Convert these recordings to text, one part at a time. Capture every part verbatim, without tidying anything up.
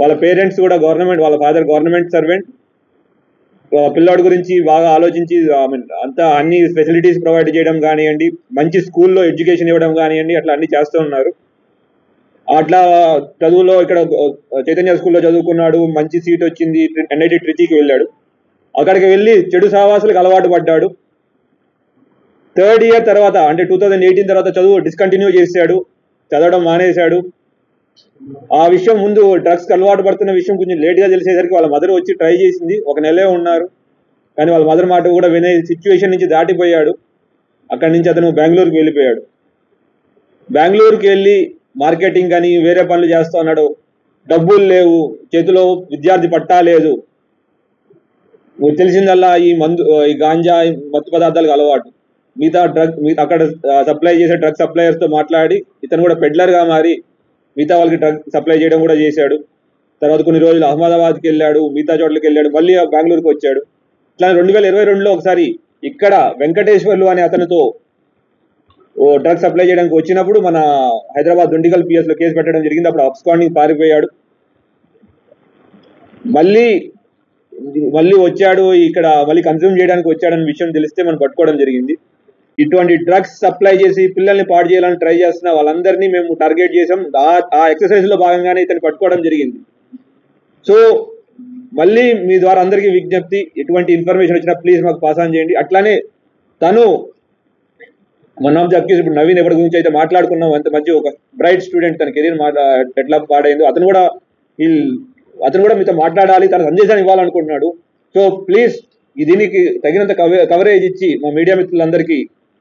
వాళ్ళ పేరెంట్స్ కూడా గవర్నమెంట్, వాళ్ళ ఫాదర్ గవర్నమెంట్ సర్వెంట్. పిల్లాడి గురించి బాగా ఆలోచించి అంతా అన్ని ఫెసిలిటీస్ ప్రొవైడ్ చేయడం కానివ్వండి, మంచి స్కూల్లో ఎడ్యుకేషన్ ఇవ్వడం కానివ్వండి, అట్లా అన్ని చేస్తూ ఉన్నారు. అట్లా చదువులో ఇక్కడ చైతన్య స్కూల్లో చదువుకున్నాడు, మంచి సీట్ వచ్చింది, ఎన్ఐటి ట్రిచీకి వెళ్ళాడు. అక్కడికి వెళ్ళి చెడు సహవాసులకు అలవాటు పడ్డాడు. థర్డ్ ఇయర్ తర్వాత అంటే టూ థౌజండ్ ఎయిటీన్ తర్వాత చదువు డిస్కంటిన్యూ చేశాడు, చదవడం మానేశాడు. ఆ విషయం ముందు డ్రగ్స్కి అలవాటు పడుతున్న విషయం కొంచెం లేట్గా తెలిసేసరికి వాళ్ళ మదర్ వచ్చి ట్రై చేసింది. ఒక నెలే ఉన్నారు, కానీ వాళ్ళ మదర్ మాట కూడా వినే సిచ్యువేషన్ నుంచి దాటిపోయాడు. అక్కడి నుంచి అతను బెంగళూరుకి వెళ్ళిపోయాడు. బెంగళూరుకి వెళ్ళి మార్కెటింగ్ అని వేరే పనులు చేస్తూ ఉన్నాడు. డబ్బులు లేవు, చేతిలో విద్యార్థి పట్టా లేదు. తెలిసిందల్లా ఈ మందు, ఈ గాంజా, మత్తు పదార్థాలకు అలవాటు. మిగతా డ్రగ్ మిగతా అక్కడ సప్లై చేసే డ్రగ్ సప్లయర్స్తో మాట్లాడి ఇతను కూడా పెడ్లర్గా మారి మిగతా వాళ్ళకి డ్రగ్ సప్లై చేయడం కూడా చేశాడు. తర్వాత కొన్ని రోజులు అహ్మదాబాద్కి వెళ్ళాడు, మిగతా చోట్లకి వెళ్ళాడు, మళ్ళీ బెంగళూరుకి వచ్చాడు. ఇట్లా రెండు వేల ఇరవై రెండులో ఒకసారి ఇక్కడ వెంకటేశ్వర్లు అనే అతనితో ఓ డ్రగ్ సప్లై చేయడానికి వచ్చినప్పుడు మన హైదరాబాద్ దుండిగల్ పిఎస్లో కేసు పెట్టడం జరిగింది. అప్పుడు అబ్స్కాండింగ్ పారిపోయాడు. మళ్ళీ మళ్ళీ వచ్చాడు, ఇక్కడ మళ్ళీ కన్జ్యూమ్ చేయడానికి వచ్చాడని విషయం తెలిస్తే మనం పట్టుకోవడం జరిగింది. ఇటువంటి డ్రగ్స్ సప్లై చేసి పిల్లల్ని పాడు చేయాలని ట్రై చేస్తున్న వాళ్ళందరినీ మేము టార్గెట్ చేసాం. ఆ ఎక్సర్సైజ్ లో భాగంగానే ఇతను పట్టుకోవడం జరిగింది. సో మళ్ళీ మీ ద్వారా అందరికీ విజ్ఞప్తి, ఎటువంటి ఇన్ఫర్మేషన్ వచ్చినా ప్లీజ్ మాకు పాస్ ఆన్ చేయండి. అట్లానే తను వన్ ఆఫ్ ది అక్యూజ్, ఇప్పుడు నవీన్ ఎవరి గురించి అయితే మాట్లాడుకున్నాం, అంత మంచి ఒక బ్రైట్ స్టూడెంట్, తన కెరీర్ ఎట్లా పాడైందో అతను కూడా అతను కూడా మీతో మాట్లాడాలి, తన సందేశాన్ని ఇవ్వాలనుకుంటున్నాడు. సో ప్లీజ్ ఈ దీనికి తగినంత కవరేజ్ ఇచ్చి మా మీడియా మిత్రులందరికీ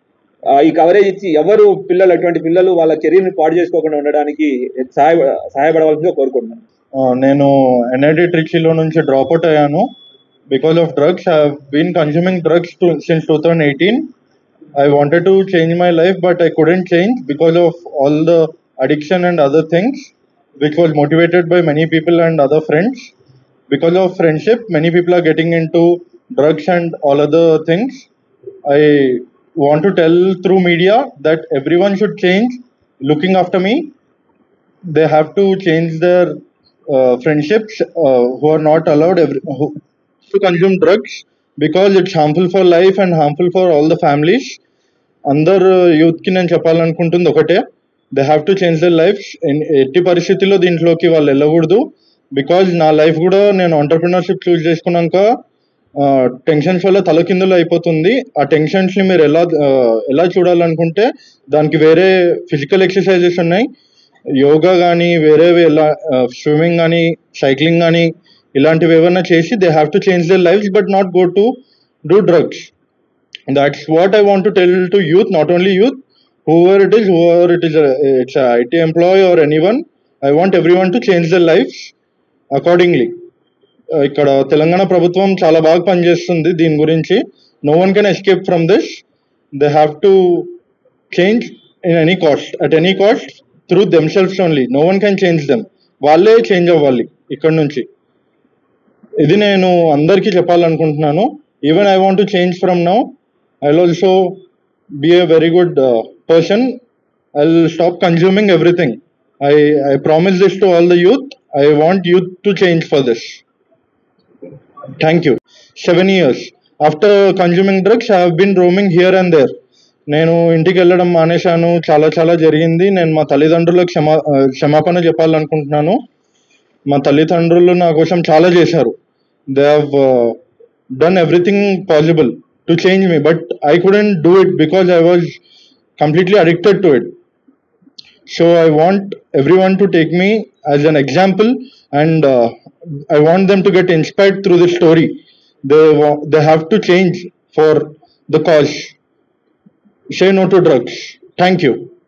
ఈ కవరేజ్ ఇచ్చి ఎవరు పిల్లలు అటువంటి పిల్లలు వాళ్ళ కెరీర్ని పాడు చేసుకోకుండా ఉండడానికి సహాయ సహాయపడవలసిందిగా కోరుకుంటున్నాను. నేను ఎన్ఐటి ట్రిచీలో నుంచి డ్రాప్ అవుట్ అయ్యాను because of drugs. I have been consuming drugs since two thousand eighteen. I wanted to change my life, but I couldn't change because of all the addiction and other things, which was motivated by many people and other friends. Because of friendship, many people are getting into drugs and all other things. I want to tell through media that everyone should change looking after me. They have to change their uh, friendships uh, who are not allowed every, who, to consume drugs, because it's harmful for life and harmful for all the families. అందరు యూత్కి నేను చెప్పాలనుకుంటుంది ఒకటే, they have to change their life. ఎట్టి పరిస్థితుల్లో దీంట్లోకి వాళ్ళు వెళ్ళకూడదు. బికాజ్ నా లైఫ్ కూడా నేను ఎంటర్ప్రినర్షిప్ చూస్ చేసుకున్నాక టెన్షన్స్ వల్ల తలకిందులు అయిపోతుంది. ఆ టెన్షన్స్ని మీరు ఎలా ఎలా చూడాలనుకుంటే దానికి వేరే ఫిజికల్ ఎక్సర్సైజెస్ ఉన్నాయి, యోగా కానీ వేరేవి ఎలా స్విమ్మింగ్ కానీ సైక్లింగ్ కానీ ఇలాంటివి ఏమైనా చేసి they have to change their life but not go to do drugs. That's what I want to tell to youth, not only youth, whoever it is, whoever it is, a, it's a I T employee or anyone. I want everyone to change their lives accordingly. ఇక్కడ తెలంగాణ ప్రభుత్వం చాలా బాగా పనిచేస్తుంది దీని గురించి. No one can escape from this. They have to change in any cost, at any cost, through themselves only. No one can change them. వాళ్ళే change అవ్వాలి ఇక్కడ నుంచి. ఇది నేను అందరికీ చెప్పాలనుకుంటున్నాను. Even I want to change from now. I'll also be a very good uh, person. I'll stop consuming everything. I, I promise this to all the youth. I want youth to change for this. Thank you. Seven years. After consuming drugs, I have been roaming here and there. నేను ఇంటికి వెళ్ళడం మానేశాను. చాలా చాలా జరిగింది. నేను మా తల్లిదండ్రులకు క్షమా క్షమాపణ చెప్పాలనుకుంటున్నాను. మా తల్లిదండ్రులు నా కోసం చాలా చేశారు. They have uh, done everything possible to change me, but I couldn't do it because I was completely addicted to it. So I want everyone to take me as an example, and uh, I want them to get inspired through this story. They wa- they have to change for the cause. Say no to drugs. Thank you.